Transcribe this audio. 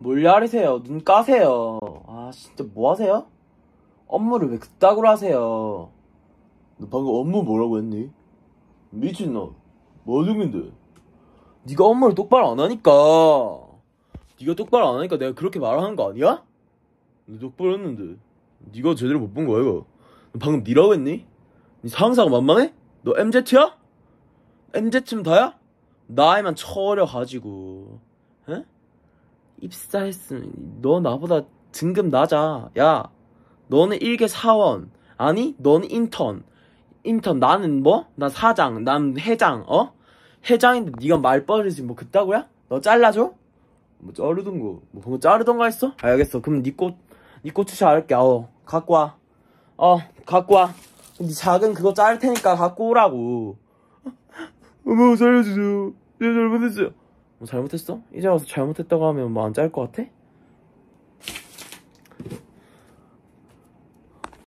뭘 야리세요? 눈 까세요. 아 진짜 뭐 하세요? 업무를 왜 그따구로 하세요? 너 방금 업무 뭐라고 했니? 미친놈. 뭐 중인데? 네가 업무를 똑바로 안 하니까. 네가 똑바로 안 하니까 내가 그렇게 말하는 거 아니야? 너 똑바로 했는데. 네가 제대로 못 본 거야 이거. 너 방금 니라고 했니? 네 상사가 만만해? 너 MZ야? MZ면 다야? 나이만 처려가지고 에? 입사했으면 너 나보다 등급 낮아. 야 너는 일개 사원 아니 너는 인턴 나는 뭐? 나 사장 난 회장 회장인데 네가 말버릇이 뭐 그따구야? 너 잘라줘? 뭐 자르던가 뭐 방금 자르던가 했어? 알겠어 그럼 네 고추장 알게 갖고 와 갖고 와 네 작은 그거 자를 테니까 갖고 오라고. 어머 살려주세요 제가 잘못했어요. 뭐 잘못했어? 이제 와서 잘못했다고 하면 뭐 안 자를 것 같아?